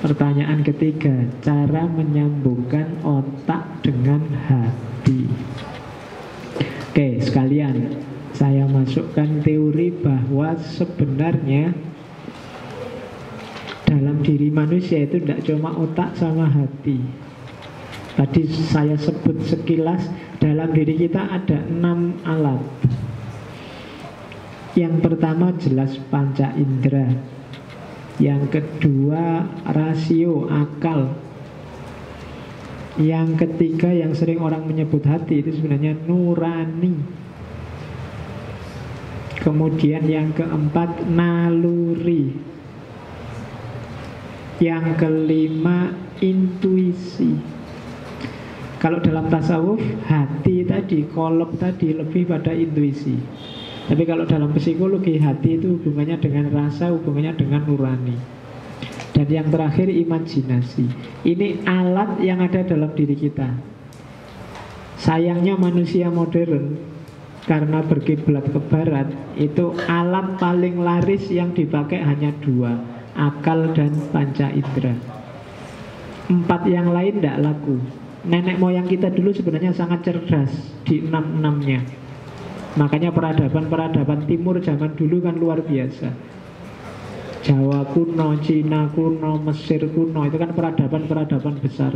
Pertanyaan ketiga, cara menyambungkan otak dengan hati. Oke, sekalian saya masukkan teori bahwa sebenarnya dalam diri manusia itu tidak cuma otak sama hati. Tadi saya sebut sekilas, dalam diri kita ada 6 alat. Yang pertama jelas panca indera. Yang kedua rasio, akal. Yang ketiga yang sering orang menyebut hati itu sebenarnya nurani. Kemudian yang keempat naluri. Yang kelima intuisi. Kalau dalam tasawuf hati tadi, kolab tadi lebih pada intuisi. Tapi kalau dalam psikologi hati itu hubungannya dengan rasa, hubungannya dengan nurani. Dan yang terakhir imajinasi. Ini alat yang ada dalam diri kita. Sayangnya manusia modern karena berkiblat ke barat, itu alat paling laris yang dipakai hanya 2, akal dan panca indera. 4 yang lain tidak laku. Nenek moyang kita dulu sebenarnya sangat cerdas di 6-6-nya. Makanya peradaban-peradaban timur zaman dulu kan luar biasa. Jawa kuno, Cina kuno, Mesir kuno, itu kan peradaban-peradaban besar.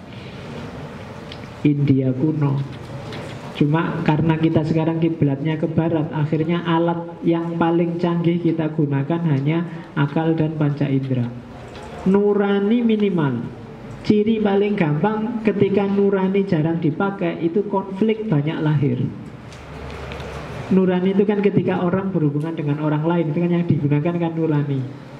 India kuno. Cuma karena kita sekarang kiblatnya ke barat, akhirnya alat yang paling canggih kita gunakan hanya akal dan panca indera. Nurani minimal. Ciri paling gampang ketika nurani jarang dipakai, itu konflik banyak lahir. Nurani itu kan ketika orang berhubungan dengan orang lain, itu kan yang digunakan kan nurani.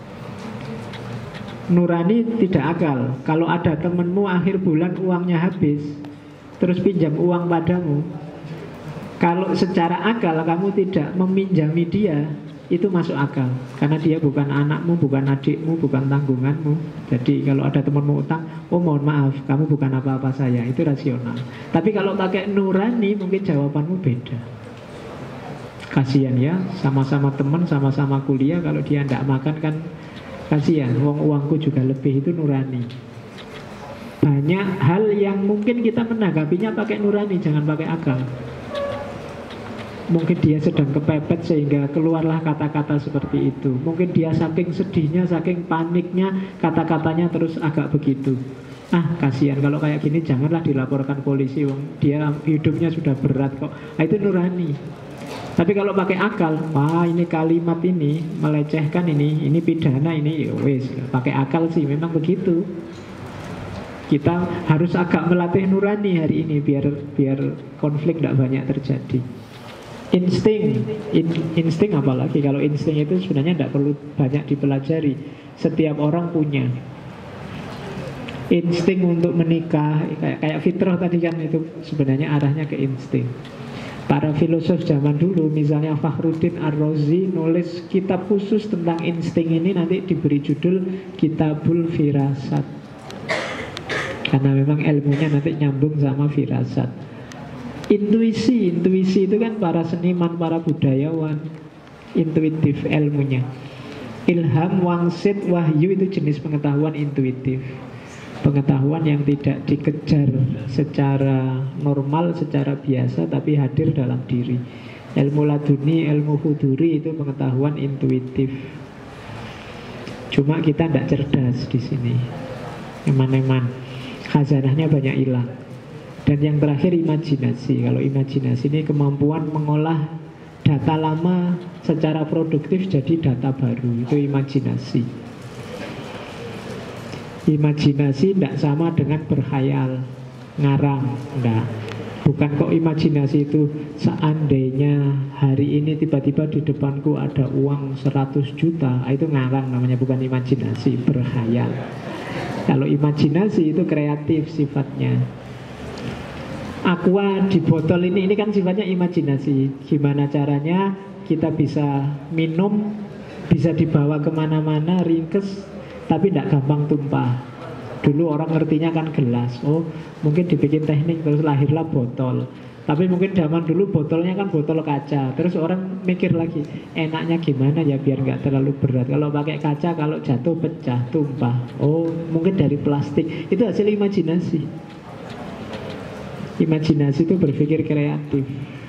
Nurani tidak akal. Kalau ada temenmu akhir bulan uangnya habis, terus pinjam uang padamu, kalau secara akal kamu tidak meminjami dia, itu masuk akal. Karena dia bukan anakmu, bukan adikmu, bukan tanggunganmu. Jadi kalau ada temenmu utang, oh mohon maaf, kamu bukan apa-apa saya, itu rasional. Tapi kalau pakai nurani mungkin jawabanmu beda. Kasihan ya, sama-sama teman, sama-sama kuliah, kalau dia tidak makan kan kasihan, uangku juga lebih, itu nurani. Banyak hal yang mungkin kita menanggapinya pakai nurani, jangan pakai akal. Mungkin dia sedang kepepet sehingga keluarlah kata-kata seperti itu. Mungkin dia saking sedihnya, saking paniknya, kata-katanya terus agak begitu. Kasihan, kalau kayak gini janganlah dilaporkan polisi, dia hidupnya sudah berat kok. Itu nurani. Tapi kalau pakai akal, wah ini kalimat ini melecehkan, ini pidana, ini wes, pakai akal sih memang begitu. Kita harus agak melatih nurani hari ini biar konflik tidak banyak terjadi. Insting apalagi, kalau insting itu sebenarnya tidak perlu banyak dipelajari. Setiap orang punya insting untuk menikah, kayak fitrah tadi kan, itu sebenarnya arahnya ke insting. Para filosof zaman dulu, misalnya Fakhruddin Ar-Razi nulis kitab khusus tentang insting ini, nanti diberi judul Kitabul Firasat. Karena memang ilmunya nanti nyambung sama firasat. Intuisi itu kan para seniman, para budayawan, intuitif ilmunya. Ilham, wangsit, wahyu itu jenis pengetahuan intuitif. Pengetahuan yang tidak dikejar secara normal, secara biasa, tapi hadir dalam diri. Ilmu laduni, ilmu huduri itu pengetahuan intuitif. Cuma kita tidak cerdas di sini. Eman-eman, khazanahnya banyak hilang. Dan yang terakhir imajinasi. Kalau imajinasi ini kemampuan mengolah data lama secara produktif jadi data baru. Itu imajinasi. Imajinasi tidak sama dengan berkhayal, ngarang, enggak. Bukan kok imajinasi itu seandainya hari ini tiba-tiba di depanku ada uang 100 juta, itu ngarang namanya, bukan imajinasi, berkhayal. Kalau imajinasi itu kreatif sifatnya. Aqua di botol ini kan sifatnya imajinasi. Gimana caranya kita bisa minum, bisa dibawa kemana-mana, ringkes, tapi tidak gampang tumpah. Dulu orang ngertinya kan gelas. Oh, mungkin dibikin teknik terus lahirlah botol. Tapi mungkin zaman dulu botolnya kan botol kaca. Terus orang mikir lagi, enaknya gimana ya biar nggak terlalu berat. Kalau pakai kaca, kalau jatuh pecah, tumpah. Oh, mungkin dari plastik. Itu hasil imajinasi. Imajinasi itu berpikir kreatif.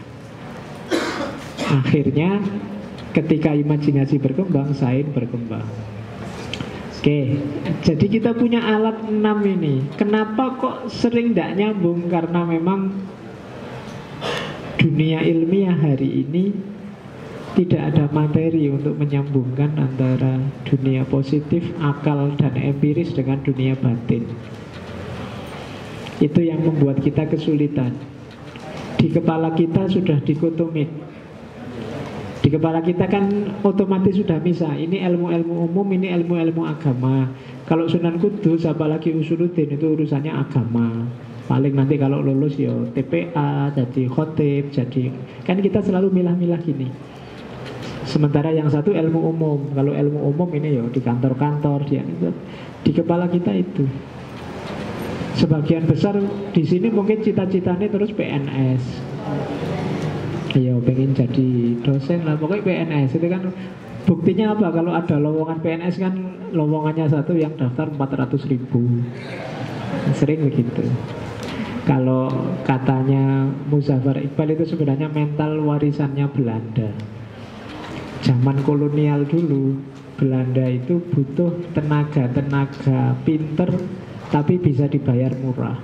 Akhirnya ketika imajinasi berkembang, sains berkembang. Oke, jadi kita punya alat 6 ini. Kenapa kok sering tidak nyambung? Karena memang dunia ilmiah hari ini tidak ada materi untuk menyambungkan antara dunia positif, akal, dan empiris dengan dunia batin. Itu yang membuat kita kesulitan. Di kepala kita sudah dikotomik. Di kepala kita kan otomatis sudah misah. Ini ilmu-ilmu umum, ini ilmu-ilmu agama. Kalau Sunan Kudus, apalagi Usuluddin, itu urusannya agama. Paling nanti kalau lulus ya TPA, jadi khotib, jadi... Kan kita selalu milah-milah gini. Sementara yang satu ilmu umum. Kalau ilmu umum ini ya di kantor-kantor, di kepala kita itu. Sebagian besar di sini mungkin cita-citanya terus PNS. Iya, pengen jadi dosen lah, pokoknya PNS itu kan buktinya apa? Kalau ada lowongan PNS kan lowongannya satu yang daftar 400.000. Sering begitu. Kalau katanya Muzaffar Iqbal itu sebenarnya mental warisannya Belanda. Zaman kolonial dulu, Belanda itu butuh tenaga pinter tapi bisa dibayar murah.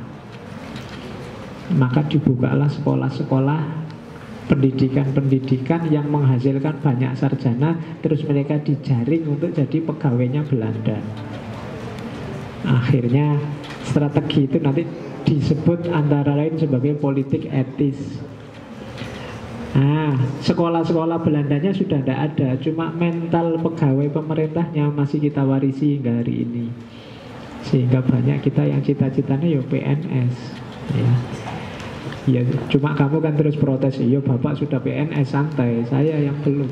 Maka dibukalah sekolah-sekolah pendidikan yang menghasilkan banyak sarjana, terus mereka dijaring untuk jadi pegawainya Belanda. Akhirnya strategi itu nanti disebut antara lain sebagai politik etis. Sekolah-sekolah Belandanya sudah tidak ada, cuma mental pegawai pemerintahnya masih kita warisi hingga hari ini. Sehingga banyak kita yang cita-citanya ya PNS ya. Ya, cuma kamu kan terus protes, iya bapak sudah PNS santai, saya yang belum.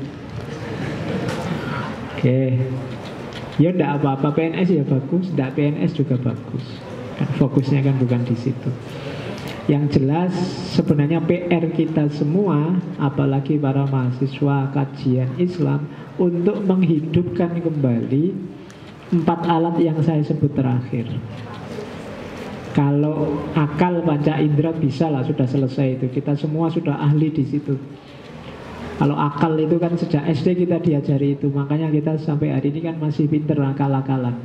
Oke. Ya enggak apa-apa, PNS ya bagus, enggak PNS juga bagus. Kan fokusnya kan bukan di situ. Yang jelas sebenarnya PR kita semua, apalagi para mahasiswa kajian Islam, untuk menghidupkan kembali 4 alat yang saya sebut terakhir. Kalau akal panca indera bisa lah, sudah selesai itu. Kita semua sudah ahli di situ. Kalau akal itu kan sejak SD kita diajari itu. Makanya kita sampai hari ini kan masih pinter akal-akalan.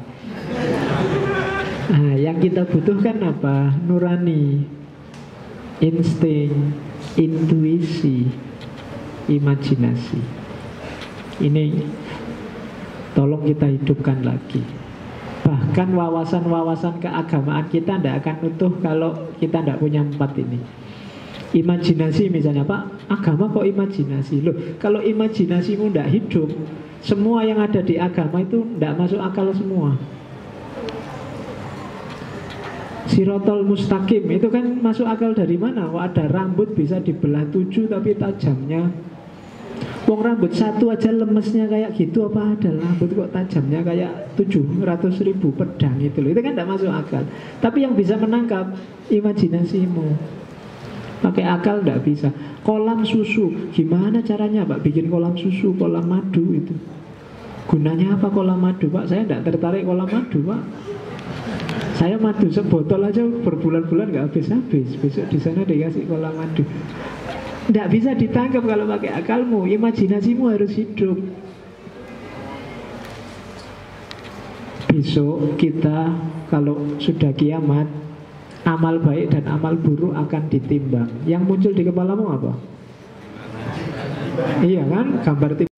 Yang kita butuhkan apa? Nurani, insting, intuisi, imajinasi. Ini tolong kita hidupkan lagi. Bahkan wawasan-wawasan keagamaan kita tidak akan utuh kalau kita tidak punya 4 ini. Imajinasi misalnya, Pak, agama kok imajinasi? Loh, kalau imajinasimu tidak hidup, semua yang ada di agama itu tidak masuk akal semua. Sirotol mustaqim itu kan masuk akal dari mana? Wah, ada rambut bisa dibelah 7 tapi tajamnya. Wong rambut satu aja lemesnya kayak gitu, apa ada rambut kok tajamnya kayak 700.000 pedang itu loh. Itu kan tidak masuk akal. Tapi yang bisa menangkap imajinasimu. Pakai akal tidak bisa. Kolam susu, gimana caranya Pak bikin kolam susu, kolam madu itu? Gunanya apa kolam madu Pak? Saya tidak tertarik kolam madu Pak. Saya madu sebotol aja berbulan-bulan nggak habis-habis. Besok di sana dikasih kolam madu. Tidak bisa ditangkap kalau pakai akalmu. Imajinasimu harus hidup. Besok kita kalau sudah kiamat, amal baik dan amal buruk akan ditimbang. Yang muncul di kepalamu apa? Iya kan? Gambar